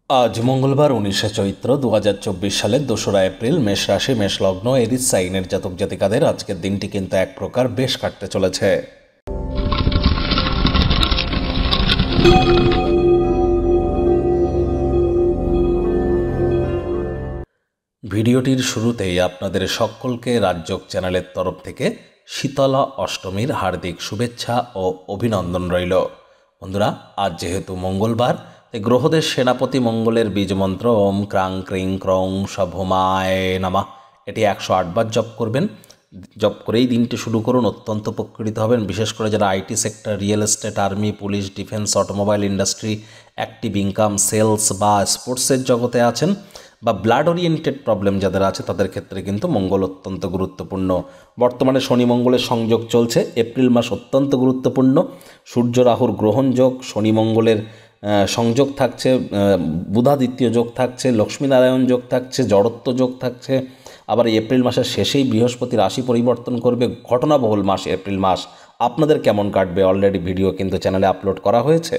আজ মঙ্গলবার 19শে চৈত্র 2024 সালের 2রা এপ্রিল। মেষ রাশি, মেষ লগ্ন, এরিস সাইনের জাতক জাতিকাদের আজকের দিনটি কিন্তু এক প্রকার বেশ কাটতে চলেছে। ভিডিওটির শুরুতেই আপনাদের সকলকে রাজযোগ চ্যানেলের তরফ থেকে শীতলা অষ্টমীর হার্দিক শুভেচ্ছা ও অভিনন্দন রইল। বন্ধুরা, আজ যেহেতু মঙ্গলবার, তাই গ্রহদের সেনাপতি মঙ্গলের বীজমন্ত্র ওম ক্রাং ক্রিং ক্রং সভমায় নামা এটি 108 বার জপ করবেন। জপ করেই দিনটি শুরু করুন, অত্যন্ত উপকৃত হবেন। বিশেষ করে যারা IT sector, real estate, army, police, defence, automobile industry, active income, sales বা স্পোর্টসের জগতে আছেন, বা ব্লাড ওরিয়েন্টেড প্রবলেম যাদের আছে, তাদের ক্ষেত্রে কিন্তু মঙ্গল অত্যন্ত গুরুত্বপূর্ণ। বর্তমানে শনি মঙ্গলের সংযোগ চলছে। এপ্রিল মাস অত্যন্ত গুরুত্বপূর্ণ। সূর্য রাহুর গ্রহণ যোগ, শনি মঙ্গলের সংযোগ থাকছে, বুধাদিত্য যোগ থাকছে, লক্ষ্মীনারায়ণ যোগ থাকছে, জড়ত্ব যোগ থাকছে। আবার এপ্রিল মাসের শেষেই বৃহস্পতি রাশি পরিবর্তন করবে। ঘটনাবহুল মাস এপ্রিল মাস। আপনাদের কেমন কাটবে অলরেডি ভিডিও কিন্তু চ্যানেলে আপলোড করা হয়েছে।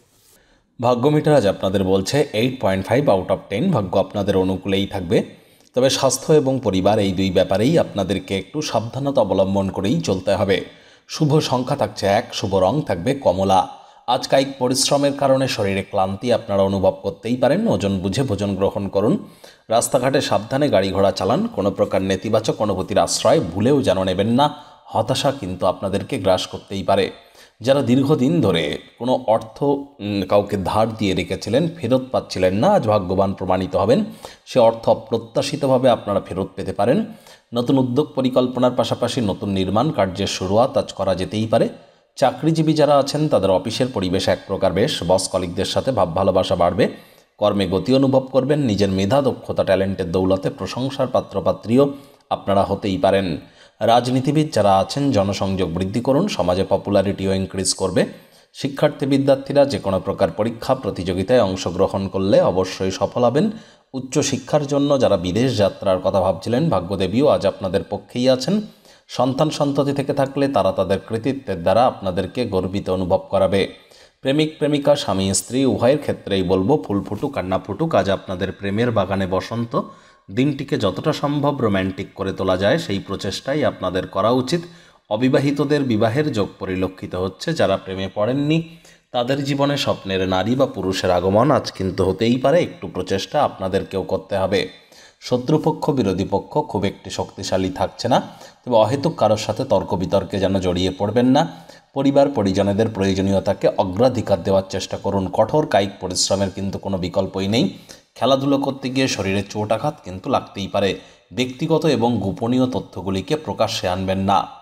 ভাগ্যমিটার আজ আপনাদের বলছে 8.5 আউট অফ 10। ভাগ্য আপনাদের অনুকূলেই থাকবে। তবে স্বাস্থ্য এবং পরিবার এই দুই ব্যাপারেই আপনাদেরকে একটু সাবধানতা অবলম্বন করেই চলতে হবে। শুভ সংখ্যা থাকছে 1, শুভ রং থাকবে কমলা। আজ কায়িক পরিশ্রমের কারণে শরীরে ক্লান্তি আপনারা অনুভব করতেই পারেন। ওজন বুঝে ভোজন গ্রহণ করুন। রাস্তাঘাটে সাবধানে গাড়ি ঘোড়া চালান। কোনো প্রকার নেতিবাচক অনুভূতির আশ্রয় ভুলেও যেন নেবেন না। হতাশা কিন্তু আপনাদেরকে গ্রাস করতেই পারে। যারা দীর্ঘদিন ধরে কোনো অর্থ কাউকে ধার দিয়ে রেখেছিলেন, ফেরত পাচ্ছিলেন না, আজ ভাগ্যবান প্রমাণিত হবেন। সে অর্থ অপ্রত্যাশিতভাবে আপনারা ফেরত পেতে পারেন। নতুন উদ্যোগ পরিকল্পনার পাশাপাশি নতুন নির্মাণ কার্যের শুরুয়াত আজ করা যেতেই পারে। চাকরিজীবী যারা আছেন তাদের অফিসের পরিবেশ এক প্রকার বেশ। বস কলিগদের সাথে ভাব ভালোবাসা বাড়বে। কর্মে গতি অনুভব করবেন। নিজের মেধা, দক্ষতা, ট্যালেন্টের দৌলতে প্রশংসার পাত্রপাত্রীও আপনারা হতেই পারেন। রাজনীতিবিদ যারা আছেন জনসংযোগ বৃদ্ধি করুন। সমাজে পপুলারিটিও ইনক্রিজ করবে। শিক্ষার্থী বিদ্যার্থীরা যে কোনো প্রকার পরীক্ষা প্রতিযোগিতায় অংশগ্রহণ করলে অবশ্যই সফল হবেন। উচ্চশিক্ষার জন্য যারা বিদেশ যাত্রার কথা ভাবছিলেন, ভাগ্যদেবীও আজ আপনাদের পক্ষেই আছেন। সন্তান সন্ততি থেকে থাকলে তারা তাদের কৃতিত্বের দ্বারা আপনাদেরকে গর্বিত অনুভব করাবে। প্রেমিক প্রেমিকা, স্বামী স্ত্রী উভয়ের ক্ষেত্রেই বলবো ফুল ফুটুক আর না ফুটুক, আজ আপনাদের প্রেমের বাগানে বসন্ত। দিনটিকে যতটা সম্ভব রোম্যান্টিক করে তোলা যায় সেই প্রচেষ্টাই আপনাদের করা উচিত। অবিবাহিতদের বিবাহের যোগ পরিলক্ষিত হচ্ছে। যারা প্রেমে পড়েননি তাদের জীবনে স্বপ্নের নারী বা পুরুষের আগমন আজ কিন্তু হতেই পারে। একটু প্রচেষ্টা আপনাদেরকেও করতে হবে। শত্রুপক্ষ, বিরোধী পক্ষ খুব একটি শক্তিশালী থাকছে না। তবে অহেতুক কারোর সাথে তর্ক বিতর্কে যেন জড়িয়ে পড়বেন না। পরিবার পরিজনেদের প্রয়োজনীয়তাকে অগ্রাধিকার দেওয়ার চেষ্টা করুন। কঠোর কায়িক পরিশ্রমের কিন্তু কোনো বিকল্পই নেই। খেলাধুলো করতে গিয়ে শরীরে চোট আঘাত কিন্তু লাগতেই পারে। ব্যক্তিগত এবং গোপনীয় তথ্যগুলিকে প্রকাশ্যে আনবেন না।